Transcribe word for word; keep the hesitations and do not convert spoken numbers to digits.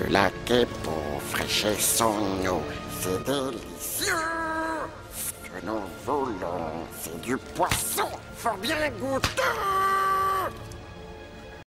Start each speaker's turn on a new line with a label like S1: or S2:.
S1: lac est beau, fraîchait son eau, c'est délicieux. Ce que nous voulons, c'est du poisson, fort bien goûteux.